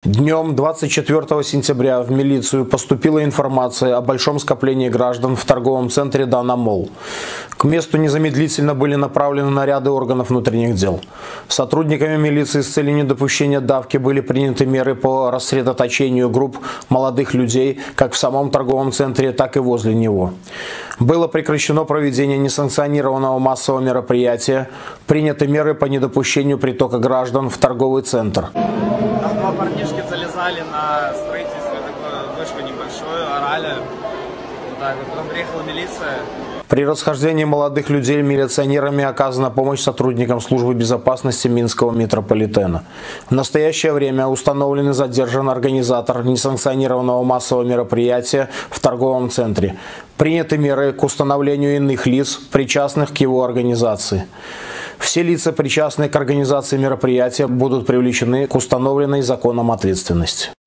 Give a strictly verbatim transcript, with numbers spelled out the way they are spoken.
Днем двадцать четвёртого сентября в милицию поступила информация о большом скоплении граждан в торговом центре «Дана Молл». К месту незамедлительно были направлены наряды органов внутренних дел. Сотрудниками милиции с целью недопущения давки были приняты меры по рассредоточению групп молодых людей как в самом торговом центре, так и возле него. Было прекращено проведение несанкционированного массового мероприятия, приняты меры по недопущению притока граждан в торговый центр. Там два парнишки залезали на строительство, такую вышку небольшую, орали. Вот так вот. Потом приехала милиция. При расхождении молодых людей милиционерами оказана помощь сотрудникам службы безопасности Минского метрополитена. В настоящее время установлен и задержан организатор несанкционированного массового мероприятия в торговом центре. Приняты меры к установлению иных лиц, причастных к его организации. Все лица, причастные к организации мероприятия, будут привлечены к установленной законом ответственности.